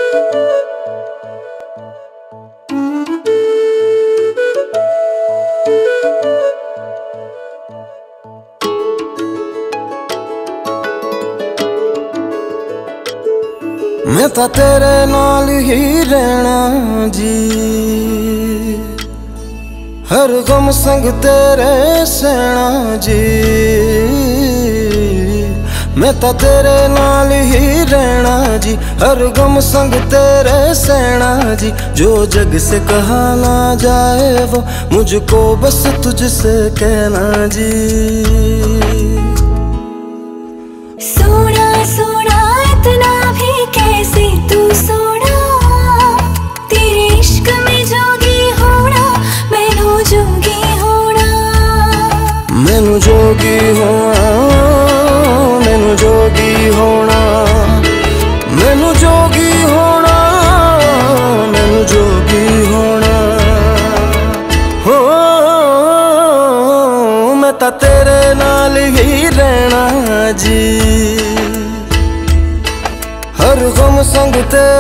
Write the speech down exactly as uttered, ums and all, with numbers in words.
मैं तो तेरे नाल ही रहना जी, हर गम संग तेरे सहना जी। मैं तो तेरे नाल ही रहना जी, हर गम संग तेरे सहना जी। जो जग से कहा ना जाए वो मुझको बस तुझसे कहना जी। सोना सोना इतना भी कैसे तू सोना, तेरे इश्क में जोगी होना, मैनू जोगी होना। मैनू जोगी होना, मैनू जोगी होना, मैनू जोगी होना, मैनू जोगी होना। हो मैं तो तेरे नाल ही रहना जी, हर गम संग तेरे